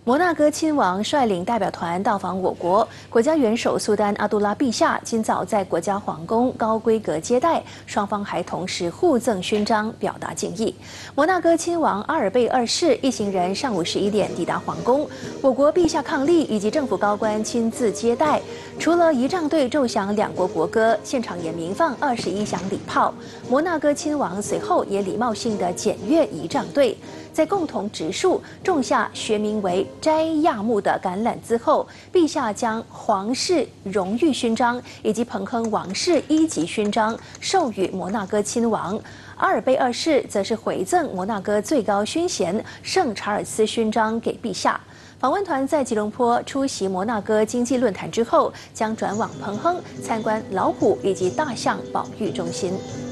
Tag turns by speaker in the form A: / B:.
A: 摩纳哥亲王率领代表团到访我国，国家元首苏丹阿杜拉陛下今早在国家皇宫高规格接待，双方还同时互赠勋章，表达敬意。摩纳哥亲王阿尔贝二世一行人上午11点抵达皇宫，我国陛下伉俪以及政府高官亲自接待。除了仪仗队奏响两国国歌，现场也鸣放21响礼炮。摩纳哥亲王随后也礼貌性的检阅仪仗队。 在共同植树、种下学名为“摘亚木”的橄榄枝后，陛下将皇室荣誉勋章以及彭亨王室1级勋章授予摩纳哥亲王。阿尔贝二世则是回赠摩纳哥最高勋衔圣查尔斯勋章给陛下。访问团在吉隆坡出席摩纳哥经济论坛之后，将转往彭亨参观老虎以及大象保育中心。